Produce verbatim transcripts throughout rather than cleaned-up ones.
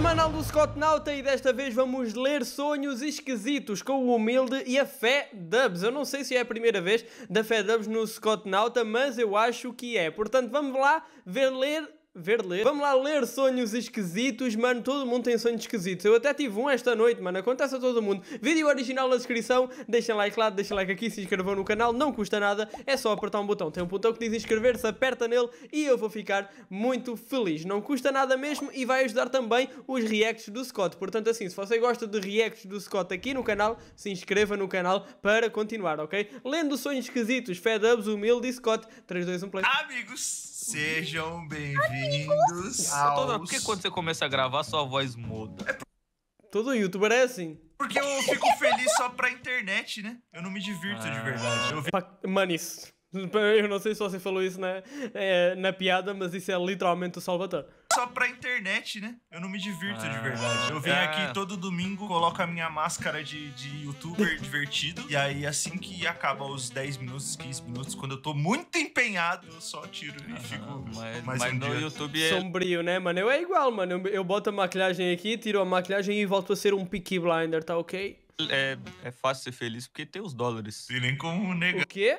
Semanal do Scott Nauta e desta vez vamos ler sonhos esquisitos com o Humilde e a Fé Dubs. Eu não sei se é a primeira vez da Fé Dubs no Scott Nauta, mas eu acho que é. Portanto, vamos lá ver ler... Ver ler? Vamos lá ler sonhos esquisitos, mano, todo mundo tem sonhos esquisitos. Eu até tive um esta noite, mano, acontece a todo mundo. Vídeo original na descrição, deixem like lá, deixem like aqui, se inscrevam no canal, não custa nada, é só apertar um botão. Tem um botão que diz inscrever-se, aperta nele e eu vou ficar muito feliz. Não custa nada mesmo e vai ajudar também os reacts do Scott. Portanto assim, se você gosta de reacts do Scott aqui no canal, se inscreva no canal para continuar, ok? Lendo sonhos esquisitos, Fé Dubs, Humilde e Scott. três, dois, um, play. Amigos, sejam bem-vindos ao... Toda... Por que quando você começa a gravar, sua voz muda? Todo youtuber é assim. Porque eu fico feliz só pra internet, né? Eu não me divirto ah. de verdade. Eu... Pa... Mano, isso... Eu não sei se você falou isso na, é, na piada, mas isso é literalmente o Salvatore. Só pra internet, né? Eu não me divirto ah, de verdade. Eu venho é. aqui todo domingo, coloco a minha máscara de, de youtuber divertido. E aí, assim que acaba os dez minutos, quinze minutos, quando eu tô muito empenhado, eu só tiro e fico mas, mais mas um no dia. YouTube é... Sombrio, né, mano? Eu é igual, mano. Eu, eu boto a maquilhagem aqui, tiro a maquilhagem e volto a ser um Peaky Blinder, tá ok? É, é fácil ser feliz porque tem os dólares. Tem nem como negar. O quê?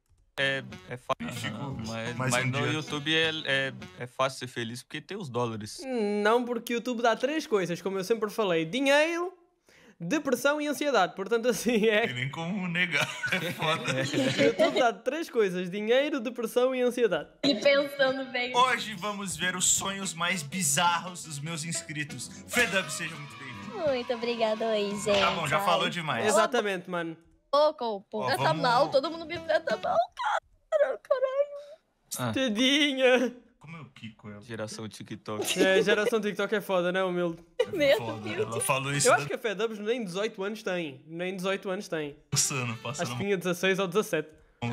É, é fácil. Uhum, mas mas mas um no dia... YouTube é, é, é fácil ser feliz porque tem os dólares. Não, porque o YouTube dá três coisas, como eu sempre falei: dinheiro, depressão e ansiedade. Portanto, assim é. Tem nem como negar. É foda. O YouTube dá três coisas: dinheiro, depressão e ansiedade. E pensando bem. Hoje vamos ver os sonhos mais bizarros dos meus inscritos. Fedub, seja muito bem-vindo. Muito obrigada aí, gente. Tá bom, já falou demais. Exatamente, mano. Pouco, pô. Ó, Trata vamos... mal, todo mundo me trata mal, cara. Caralho. Ah. Tadinha. Como eu quico ela? Geração TikTok. É, geração TikTok é foda, né, Humilde? Meu Foda, Deus. ela falou isso. Eu da... acho que a Fé Dubs nem dezoito anos tem. Nem dezoito anos tem. Passando, passando. Acho que tinha dezesseis ou dezessete.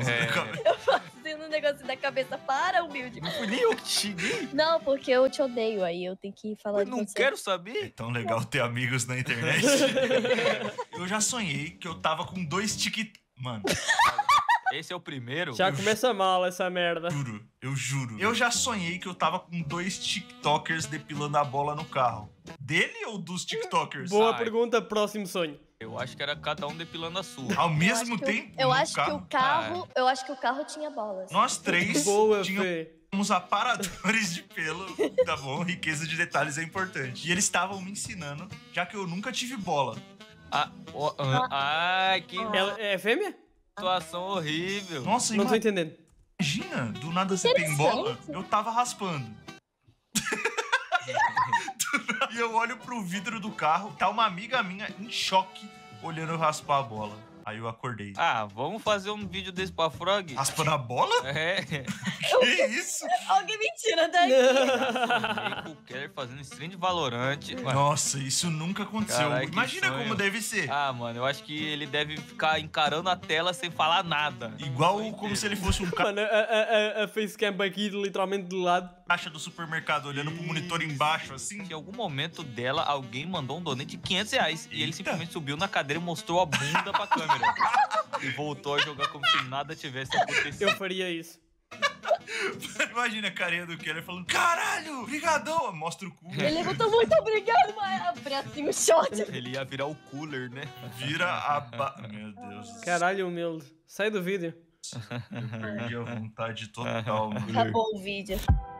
É. Eu fazendo um negócio da cabeça. Para, humilde. Não fui nem eu que te xinguei. Não, porque eu te odeio aí. Eu tenho que falar Eu de não você. quero saber. É tão legal ter amigos na internet. Eu já sonhei que eu tava com dois tic... Mano, Esse é o primeiro. Já começa mal essa merda. juro, eu juro. Eu já sonhei que eu tava com dois tiktokers depilando a bola no carro. Dele ou dos tiktokers? Boa Ai. pergunta, próximo sonho. Eu acho que era cada um depilando a sua. Ao Eu mesmo acho que tempo, o- Eu no acho que carro? o carro... Eu acho que o carro tinha bolas. Nós três Boa, tínhamos Fê. aparadores de pelo, tá bom? Riqueza de detalhes é importante. E eles estavam me ensinando, já que eu nunca tive bola. Ah, oh, ah, ai, que Ela é fêmea? situação horrível. Nossa, Não tô ima- entendendo. imagina, do nada você tem bola, eu tava raspando. E eu olho pro vidro do carro, tá uma amiga minha em choque, olhando eu raspar a bola. Aí eu acordei. Ah, vamos fazer um vídeo desse pra Frog? Raspando a bola? É. Que isso? Alguém me tira daqui. Sonhei com o Keller fazendo stream de Valorant. Mano. Nossa, isso nunca aconteceu. Carai, que Imagina sonho. como deve ser. Ah, mano, eu acho que ele deve ficar encarando a tela sem falar nada. Igual Sonho como inteiro. se ele fosse um Mano, a, a, a, a facecam aqui literalmente de lado. caixa do supermercado olhando pro monitor embaixo, assim. Em algum momento dela, alguém mandou um donate de quinhentos reais. E ele Eita. simplesmente subiu na cadeira e mostrou a bunda pra câmera. E voltou a jogar como se nada tivesse acontecido. Eu faria isso. Imagina a carinha do Keller falando: caralho, brigadão. Mostra o cu. Ele levantou muito obrigado, mas abre assim o short. Ele ia virar o cooler, né? Vira a ba... Meu Deus. Caralho, Humilde. Sai do vídeo. Eu perdi a vontade total, mano. Acabou o vídeo.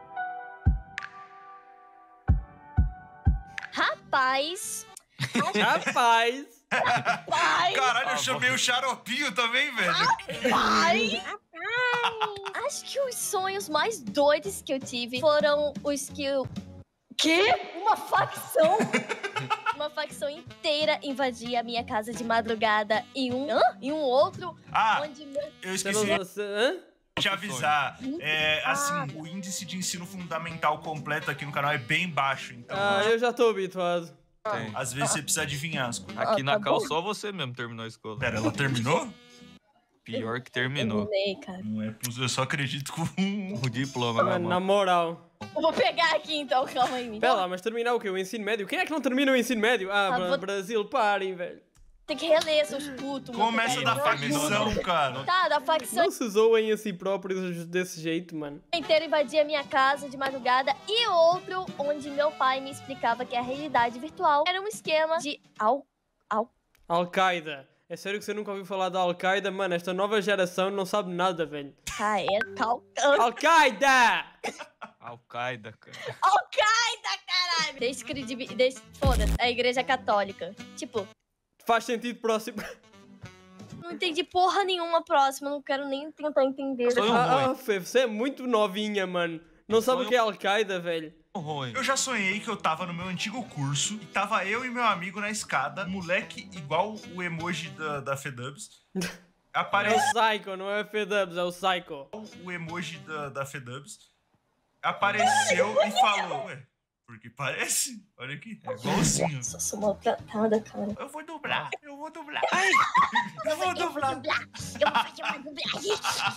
Rapaz. Rapaz. Pai. Caralho, eu Ah, chamei o xaropinho também, velho. Pai. Acho que os sonhos mais doidos que eu tive foram os que eu... Quê? Uma facção? Uma facção inteira invadia a minha casa de madrugada e um... Hã? E um outro Ah, onde... meu- eu Você esqueci não... você- Hã? de te avisar. É, assim, Ah. o índice de ensino fundamental completo aqui no canal é bem baixo. Então, Ah, eu já tô habituado. Tem. às vezes você precisa adivinhar as coisas. Aqui Ah, na tá Cal bom. só você mesmo terminou a escola. Pera, ela terminou? Pior que terminou. Terminei, cara. Não é possível, eu só acredito com... O diploma na Mano, mão. na moral. Eu vou pegar aqui então, calma aí. Pera lá, mas terminar o quê? O ensino médio? Quem é que não termina o ensino médio? Ah, Ah, Bra- vou- Brasil, parem, velho. Tem que reler, seus putos. Começa da Não, facção, não. cara. Tá, da facção Não se zoem a si próprios desse jeito, mano. inteira invadia minha casa de madrugada. E outro, onde meu pai me explicava que a realidade virtual era um esquema de al... al... Al-Qaeda. É sério que você nunca ouviu falar da Al-Qaeda? Mano, esta nova geração não sabe nada, velho. Caeta, cal... Al-Qaeda! Al-Qaeda, cara. Al-Qaeda, caralho! Descredibil... Des... Foda-se, a igreja católica. Tipo, Faz sentido próximo. não entendi porra nenhuma próxima, não quero nem tentar entender. Sonho Ah, ah, ruim. Fê, você é muito novinha, mano. Não sabe Sonho- o que é Al-Qaeda, velho? Ruim. Eu já sonhei que eu tava no meu antigo curso e tava eu e meu amigo na escada, moleque igual o emoji da, da Fedubs. É o Aparece Psycho, não é o F-Dubs, é o Psycho. o emoji da, da Fedubs. Apareceu e falou, ué, porque parece? Olha aqui, é igualzinho. Nossa, sou maltratada, cara. Eu vou dublar, eu vou dublar. Eu vou dublar. Eu vou fazer uma dublagem.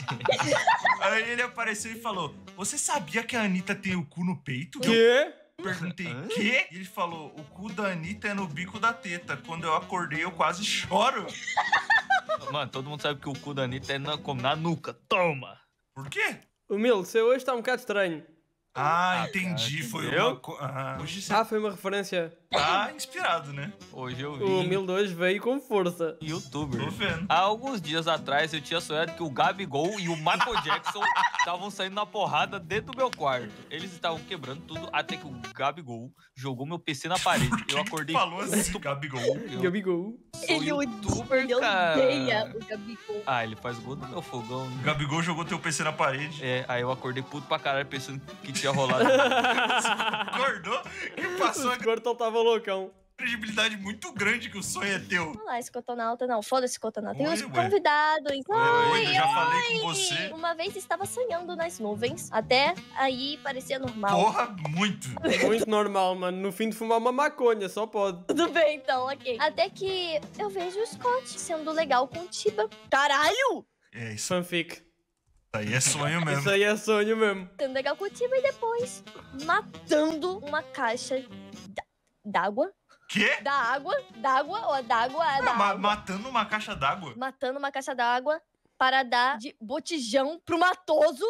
Aí ele apareceu e falou, você sabia que a Anitta tem o cu no peito? Eu Quê? perguntei, Hã? quê? E ele falou, o cu da Anitta é no bico da teta. Quando eu acordei, eu quase choro. Mano, todo mundo sabe que o cu da Anitta é na, como na nuca. Toma! Por quê? Humilde, você hoje está um bocado estranho. Ah, Ah, entendi. cara, Foi entendeu? uma co... ah, hoje você Ah, foi uma referência. tá inspirado, né? Hoje eu vi O Humilde hoje veio com força. em youtuber. Tô vendo. Há alguns dias atrás eu tinha sonhado que o Gabigol e o Michael Jackson estavam saindo na porrada dentro do meu quarto. Eles estavam quebrando tudo até que o Gabigol jogou meu P C na parede. Eu acordei. Falou assim, Gabigol. Eu Gabigol. sou Ele youtuber, Ele cara. odeia o Gabigol. Ah, ele faz gol do meu fogão. O né? Gabigol jogou teu P C na parede. É, aí eu acordei puto pra caralho pensando que tinha rolado. Acordou e passou O a Squirtle tava loucão. credibilidade muito grande que o sonho é teu. Olá, escotonauta. Não, foda-se, escotonauta. Tem Oi, uns ué. convidados. Oi, Oi, eu já falei com oi. você. Uma vez estava sonhando nas nuvens. Até aí parecia normal. Porra, muito. Muito normal, mano. No fim de fumar uma maconha, só pode. Tudo bem, então, ok. Até que eu vejo o Scott sendo legal com o Tiba. Caralho! É, isso Fanfic. aí é sonho mesmo. Isso aí é sonho mesmo. Sendo legal com o Tiba e depois matando uma caixa da- d'água. Quê? Da água. D'água ou d'água? É da Ah, ma- água. matando uma caixa d'água? Matando uma caixa d'água para dar de botijão pro matoso.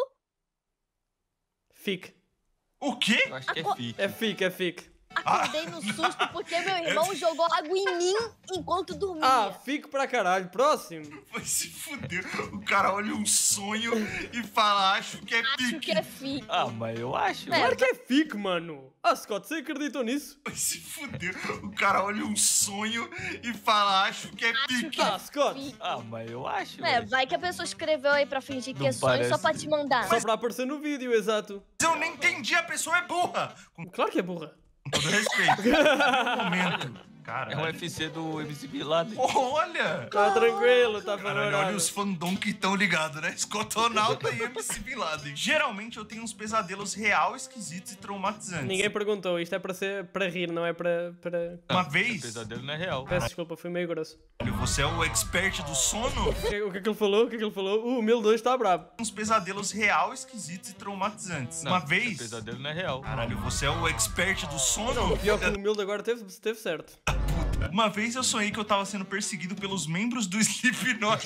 Fic. O quê? Eu acho que é fique. É fic, é fic. Acordei no susto porque meu irmão jogou água em mim enquanto dormia. Ah, fico pra caralho. Próximo. Vai se fuder. O cara olha um sonho e fala, acho que é Acho pique. que é fico. Ah, mas eu acho. É. Claro que é fic, mano. Ah, Scott, você acreditou nisso? Vai se fuder. O cara olha um sonho e fala, acho que é pique. Ah, Scott. Fico. Ah, mas eu acho. É, velho. vai que a pessoa escreveu aí pra fingir que Não é sonho só parece. pra te mandar. Só pra aparecer no vídeo, exato. Eu nem entendi, a pessoa é burra. Com Claro que é burra. todo respeito. No momento. É um Caralho. F C do M C Bin Laden. Olha! Tá tranquilo, tá Caralho, olha favorável. os fandom que estão ligados, né? Escotonauta e M C Bin Laden. Geralmente eu tenho uns pesadelos real esquisitos e traumatizantes. Ninguém perguntou, isto é para ser para rir, não é para. para... Uma O vez, pesadelo não é real. Peço desculpa, fui meio grosso. você é o expert do sono? O que, o que é que ele falou? O que é que ele falou? O Humilde hoje está brabo. Uns pesadelos real esquisitos e traumatizantes. Não, Uma O vez, pesadelo não é real. caralho, você é o expert do sono? Pior que o Humilde agora teve, teve certo. Uma vez eu sonhei que eu tava sendo perseguido pelos membros do Slipknot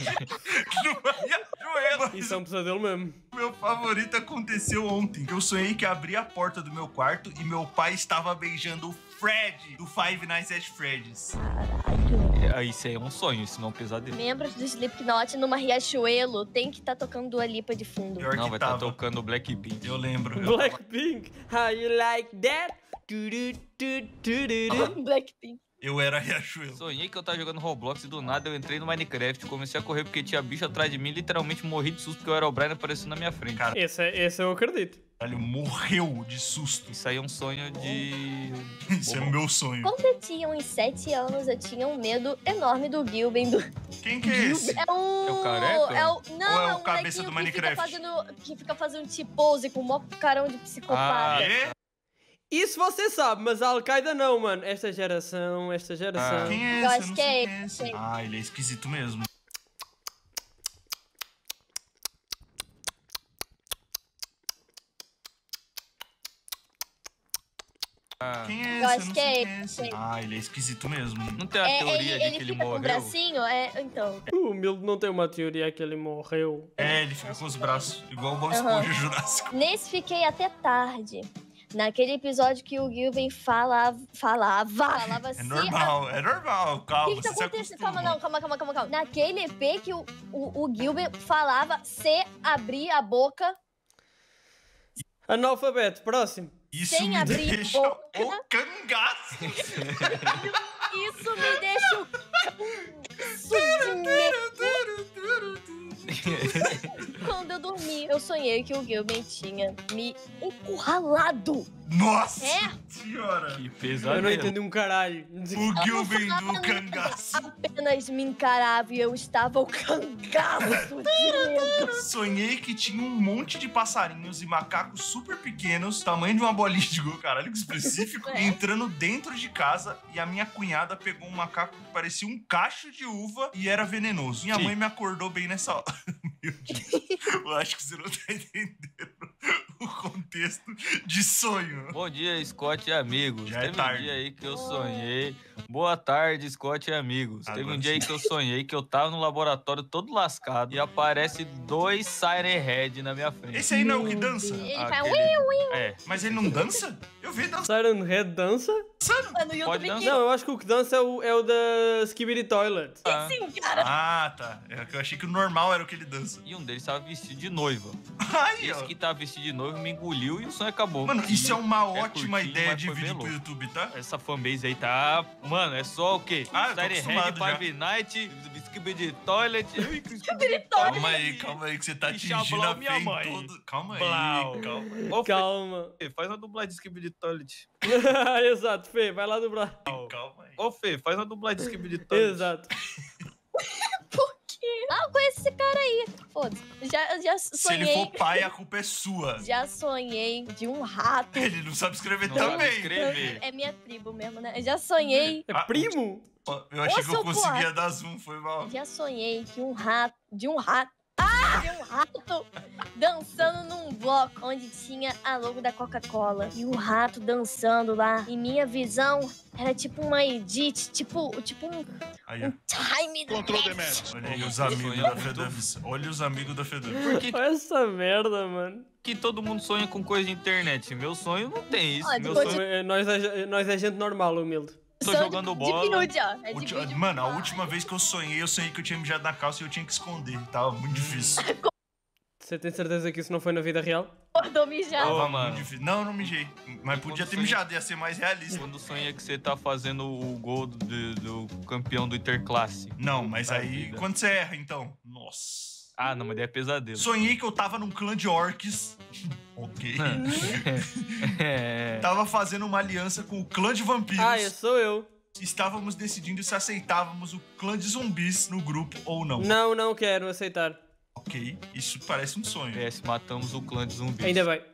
numa Riachuelo. Isso é um pesadelo mesmo. Meu favorito aconteceu ontem. Eu sonhei que abri a porta do meu quarto e meu pai estava beijando o Fred, do Five Nights at Freddy's. Caralho. É, Isso aí é um sonho, isso não é um pesadelo. Membros do Slipknot numa Riachuelo tem que tá tocando Dua Lipa de fundo. Pior Não, que vai estar tava. tocando Blackpink. Eu lembro. Eu Blackpink, how you like that? Du, du, du, du, du, du. Blackpink. Eu era Riachuelo. Sonhei que eu tava jogando Roblox e do nada eu entrei no Minecraft, comecei a correr porque tinha bicho atrás de mim, literalmente morri de susto porque o Herobrine apareceu na minha frente. Cara, Esse, é- esse eu acredito. Caralho, morreu de susto. Isso aí é um sonho de... Isso é o meu sonho. Quando eu tinha uns sete anos, eu tinha um medo enorme do Gilben. Do... Quem que é esse? É o... É o careca? É o... Não, Ou é o um cabeça molequinho do que Minecraft? Fica fazendo, que fica fazendo T-pose com o maior carão de psicopata. Ah, Quê? Isso você sabe, mas a Al-Qaeda não, mano. Esta geração, esta geração. Ah. Quem é Eu esse? acho não que sei é quem esse. Ah, ele é esquisito mesmo. Ah, Quem é esse? Eu acho não que sei é quem é esse. esse. Ah, ele é esquisito mesmo. não tem a É, teoria ele, de ele que ele fica com o morreu? bracinho, é, então. O Humilde não tem uma teoria que ele morreu. É, ele fica com os braços, igual o Bob Aham. Esponja Jurássico. Nesse fiquei até tarde. Naquele episódio que o Gilben falava. Falava. Falava É se normal, é normal. O Calma, que, que tá você se acontecendo? acostuma. Calma, não, calma, calma, calma, calma. Naquele E P que o, o, o Gilbert falava se abrir a boca. Analfabeto, próximo. Isso sem me abrir deixa boca. o cangaço. Isso me deixa o canso de medo. Quando eu dormi, eu sonhei que o Gilbert tinha me encurralado. Nossa É? senhora. Que Eu não pesadelo. entendi um caralho. O Gilben falava do nada. cangaço. Apenas me encarava e eu estava o cangaço de medo. Sonhei que tinha um monte de passarinhos e macacos super pequenos, tamanho de uma bolinha de gol, caralho, que específico, É. entrando dentro de casa e a minha cunhada pegou um macaco que parecia um cacho de uva e era venenoso. Minha Sim. mãe me acordou bem nessa hora. Meu Deus, eu acho que você não tá entendendo o contexto de sonho. Bom dia, Scott e amigos. Já é Teve tarde. um dia aí que eu sonhei. Boa tarde, Scott e amigos. Teve Agora um dia aí sim. que eu sonhei que eu tava no laboratório todo lascado e aparece dois Siren Head na minha frente. Esse aí não é o que dança? Ele faz Aquele- um É, Mas ele não dança? Eu vi dançando. Siren Head dança? no YouTube Pode que dançar. Não, eu acho que o que dança é o, é o da Skibidi Toilet. ah. sim, cara. Ah, tá. É que eu achei que o normal era o que ele dança. E um deles tava vestido de noiva. Aí, ó. Esse que tava vestido de noiva me engoliu e o sonho acabou. Mano, isso é uma É ótima curtinho, ideia mas de foi bem vídeo pro louco. YouTube, tá? Essa fanbase aí tá. Mano, é só o quê? Ah, eu tô Siren Head, acostumado já. Five Night, Skibidi Toilet. Calma aí, calma aí, que você tá E atingindo Xablau, a minha fé em mãe. todo. Calma aí, Blau. calma. Ô, Fê, Calma. faz uma dublagem de Skibidi Toilet. Exato, Fê, vai lá dobrar. Calma aí. Ô, Fê, faz uma dublagem de Skibidi Toilet. Exato. Ah, eu conheço esse cara aí. Foda-se. Já, já Se ele sonhei. for pai, a culpa é sua. Já sonhei de um rato. Ele não sabe escrever Não sabe também. escrever. É minha tribo mesmo, né? Já sonhei. É Ah, primo? Ó, eu achei Ô, que eu seu conseguia porra. dar zoom, foi mal. Já sonhei que um rato. De um rato. Ah! De um rato dançando num bloco onde tinha a logo da Coca-Cola. E o rato dançando lá. E minha visão era tipo uma edit, tipo, tipo um, Aí, um ó. time Control lapse. Demet. Olha aí os amigos da Fedams. Olha os amigos da Fedams. Por que, Olha essa merda, mano. que todo mundo sonha com coisa de internet? Meu sonho não tem isso. Ó, Meu depois sonho É, Nós é, nós é gente normal, humilde. Tô Só jogando de, bola. De nude, ó. É de Ulti- vídeo. Mano, a última vez que eu sonhei, eu sonhei que eu tinha mijado na calça e eu tinha que esconder. Tava muito difícil. Você tem certeza que isso não foi na vida real? Acordou mijado. Ô, Tava mano. muito difícil. Não, não mijei. Mas podia Quando ter sonhei- mijado, ia ser mais realista. Quando sonha que você tá fazendo o gol do, do- do campeão do Interclasse. Não, mas Da aí, vida. quando você erra, então. Nossa. Ah, não, mas daí é pesadelo. Sonhei que eu tava num clã de orcs. Ok. É. Tava fazendo uma aliança com o clã de vampiros. Ah, esse sou eu. Estávamos decidindo se aceitávamos o clã de zumbis no grupo ou não. Não, não quero aceitar. Ok, isso parece um sonho. É, se matamos o clã de zumbis. Ainda bem.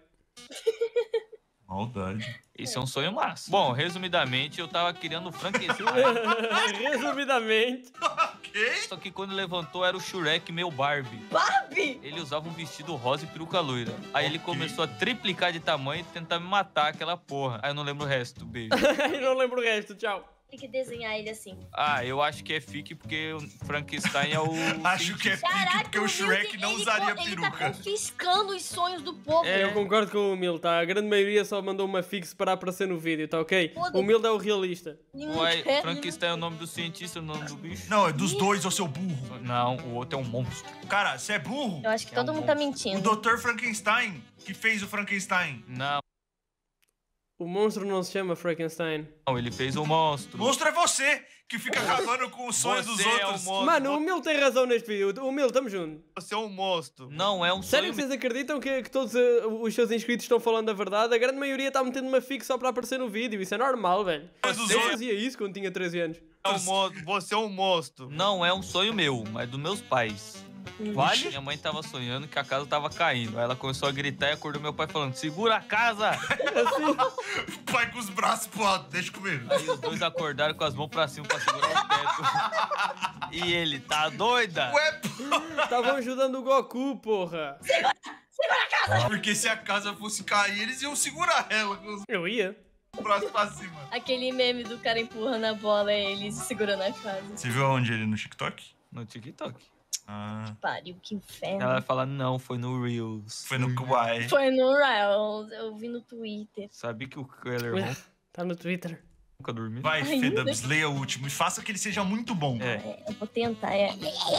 Maldade. Isso é um sonho massa. Bom, resumidamente, eu tava criando o Frankenstein. Resumidamente. Ok. Só que quando levantou era o Shrek, meu Barbie. Barbie! Ele usava um vestido rosa e peruca loira. Aí ele Ok. começou a triplicar de tamanho e tentar me matar aquela porra. Aí eu não lembro o resto, beijo. Eu não lembro o resto, tchau. Tem que desenhar ele assim. Ah, eu acho que é fique porque o Frankenstein é o. Acho que é cientista. pique porque o Shrek Wilson, não ele usaria co- Ele peruca. tá confiscando os sonhos do povo. É. Eu concordo com o Humilde, tá? A grande maioria só mandou uma fixe para aparecer no vídeo, tá ok? Foda-se. O Humilde é o realista. Ninguém Uai, quer- Frankenstein é o nome do cientista, o nome do bicho? Não, é dos dois, ô seu burro. Não, o outro é um monstro. Cara, você é burro? Eu acho que É todo um mundo tá monstro. O mentindo. doutor Frankenstein, que fez o Frankenstein. Não, O monstro não se chama Frankenstein. não, ele fez um monstro. Monstro é você, que fica acabando com os sonhos dos Você é outros. um monstro. Mano, o Humilde tem razão neste vídeo. O Humilde, tamo junto. Você é um monstro. Não, é um Sério sonho. que vocês acreditam que, que todos eh, os seus inscritos estão falando a verdade? A grande maioria está metendo uma fixe só para aparecer no vídeo. Isso é normal, velho. Mas os Eu outros- fazia isso quando tinha treze anos. É um monstro. Você é um monstro. Não é um sonho meu, mas dos meus pais. Vale? Minha mãe tava sonhando que a casa tava caindo. Aí ela começou a gritar e acordou meu pai falando: segura a casa! Assim, Pai com os braços pro alto, deixa comigo. Aí os dois acordaram com as mãos pra cima pra segurar o teto. E ele, tá doida? Ué, pô. estavam ajudando o Goku, porra. Porque se a casa fosse cair, eles iam segurar ela. com os- Eu ia. Próximo pra cima. Aquele meme do cara empurrando a bola e ele segurando a casa. Você viu aonde ele no TikTok? No TikTok. Ah, Pariu, que inferno. Ela vai falar, não, foi no Reels. foi no Kawaii. Foi no Reels, eu vi no Twitter. Sabia que o Keller Tá no Twitter. nunca dormiu? Vai, Ainda? Fedubs, leia o último e faça que ele seja muito bom. É. É, eu vou tentar, é.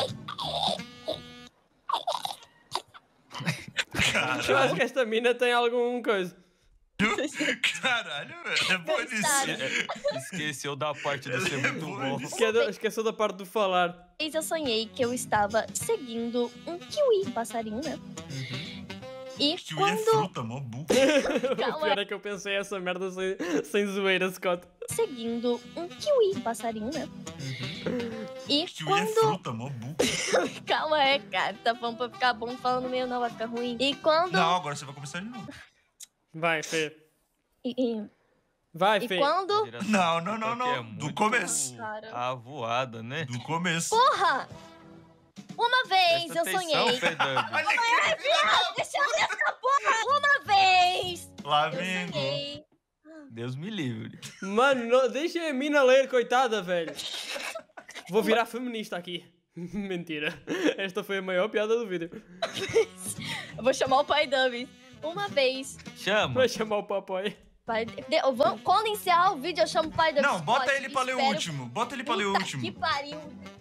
Eu acho que esta mina tem algum coisa. Caralho, velho. É bom isso. Gostaram? É, esqueceu da parte do ser muito bom. Esque- Esqueceu da parte do falar. Uma vez eu sonhei que eu estava seguindo um kiwi, passarinho, né? E Kiwi é quando fruta, mó burro. O Calma. pior é que eu pensei essa merda sem, sem zoeira, Scott. seguindo um kiwi, passarinho, né? E Kiwi é quando fruta, mó burro. calma, é, cara, tá falando pra ficar bom, falando meio não, vai ficar ruim. E quando Não, agora você vai começar de novo. Vai, Fê. e, e- Vai, e Fê. quando Não, não, não, TikTok não. é Do muito começo. Cara. A voada, né? Do começo. porra! Uma vez Presta eu atenção, sonhei. Fedub. Olha aqui. Deixa eu ver essa porra! Uma vez eu Flamengo. sonhei. Deus me livre. Mano, não- deixa a mina ler, coitada, velho. Vou virar feminista aqui. Mentira. Esta foi a maior piada do vídeo. Eu vou chamar o pai Dubs. Uma vez. Chama. Vai chamar o papo aí. Pai, de- eu vou, quando encerrar o vídeo, eu chamo o pai Dubs. Não, bota Pode, ele pra ler o espero- último. Bota ele pra ler o Puta último. Que pariu.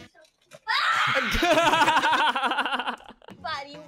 Que pariu.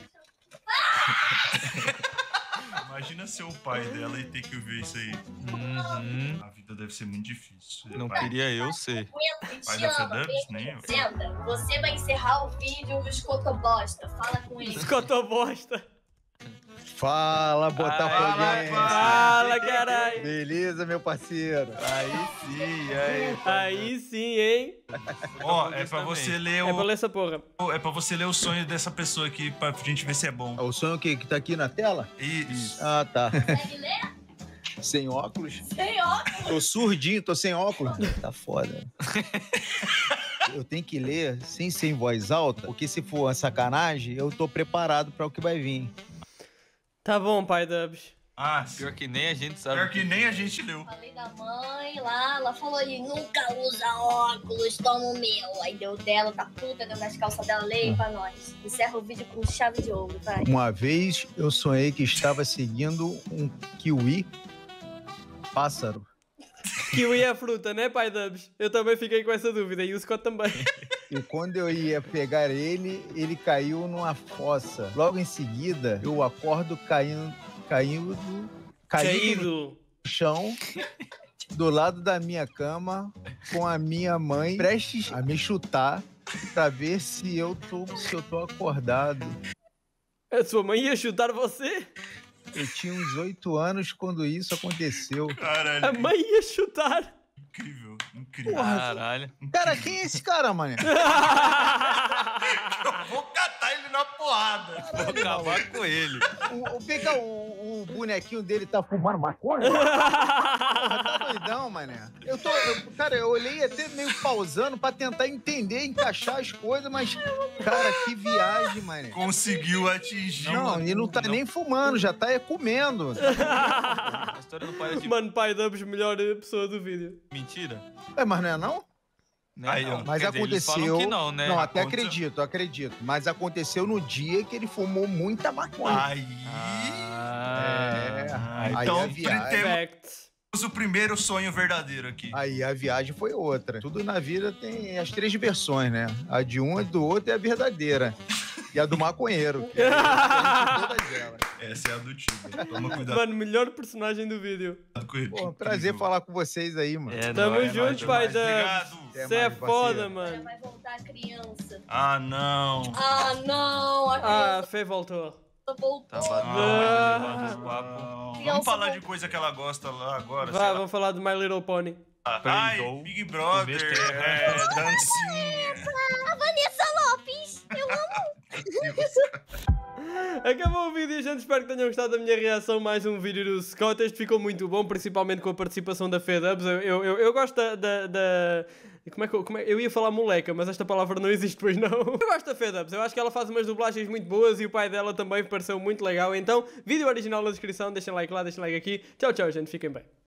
Imagina ser o pai dela e ter que ouvir isso aí. Uhum. A vida deve ser muito difícil. Não Pai- queria eu ser. Pai da Fedubs, nem eu. Senta, você vai encerrar o vídeo do Escuta Bosta. Fala com ele. Escuta bosta. Fala, Botafoguense! Fala, caralho. Beleza, meu parceiro? Aí sim, aí. Aí sim, hein? Ó, é pra você ler É pra o. ler essa porra. É pra você ler o sonho dessa pessoa aqui pra gente ver se é bom. É o sonho que, que tá aqui na tela? Isso. Ah, tá. Consegue ler? Sem óculos? Senhor. Tô surdinho, tô sem óculos. Tá foda. Eu tenho que ler sem ser em voz alta, porque se for uma sacanagem, eu tô preparado pra o que vai vir. Tá bom, pai Dubs. Ah, sim. Pior que nem a gente sabe. Pior que nem a gente leu. Falei da mãe lá, ela falou aí, nunca usa óculos, toma o meu. Aí deu dela, tá puta, deu nas calças dela, leia pra nós. Encerra o vídeo com chave de ouro, vai. Uma vez eu sonhei que estava seguindo um kiwi pássaro. Kiwi é fruta, né, pai Dubs? Eu também fiquei com essa dúvida e o Scott também. E quando eu ia pegar ele, ele caiu numa fossa. Logo em seguida, eu acordo caindo, caindo, caindo no Caído. chão, do lado da minha cama, com a minha mãe prestes a me chutar pra ver se eu tô, se eu tô acordado. A sua mãe ia chutar você? Eu tinha uns oito anos quando isso aconteceu. A Caralho. mãe ia chutar. Incrível, incrível. Caralho. Cara, quem é esse cara, mané? Eu vou catar ele na porrada. Vou acabar com ele. O, o, pegar o, o bonequinho dele tá fumando maconha? Porra, tá doidão, mané. Eu tô, eu- cara, eu olhei até meio pausando pra tentar entender, encaixar as coisas, mas, cara, que viagem, mané. Conseguiu atingir. Não, uma- ele não tá nem fumando, já tá é comendo. A história não parece Mano, pai Dubs, melhor eh, pessoa do vídeo. mentira. É, mas não é não? Né? Aí, ó. Não. Mas Quer dizer, eles aconteceu. falam que não, né? Não, até Aconteceu. acredito, acredito. Mas aconteceu no dia que ele fumou muita maconha. Aí. É, Ah, aí então, a viagem- temos Facts. o primeiro sonho verdadeiro aqui. Aí a viagem foi outra. Tudo na vida tem as três versões, né? A de um e do outro é a verdadeira. E a do maconheiro. Que é a todas elas. Essa é a do Tiber. Toma cuidado Mano, melhor personagem do vídeo. com ele. Pô, prazer falar com vocês aí, mano. É, Tamo nóis, junto, nóis, pai nóis. Dubs. Obrigado. Até Você é mais, foda, parceiro. Agora mano. vai voltar a criança. Ah, não. Ah, não, a Ah, criança a Fê voltou. voltou. Tava Ah. doido, levando os papos. Não. Criança Vamos falar bom. de coisa que ela gosta lá agora. Vá, sei lá. vamos falar do My Little Pony. Ai, Perdão. Big Brother, O besta é, dancinha. Vanessa Lopes, eu amo. Acabou o vídeo, gente. Espero que tenham gostado da minha reação. Mais um vídeo do Scott. Este ficou muito bom, principalmente com a participação da Fedubs. Eu, eu, eu, eu gosto da. da, da- Como é que eu, como é- eu ia falar moleca, mas esta palavra não existe, pois não. Eu gosto da Fedubs. Eu acho que ela faz umas dublagens muito boas e o pai dela também pareceu muito legal. Então, vídeo original na descrição. Deixem like lá, deixem like aqui. Tchau, tchau, gente. Fiquem bem.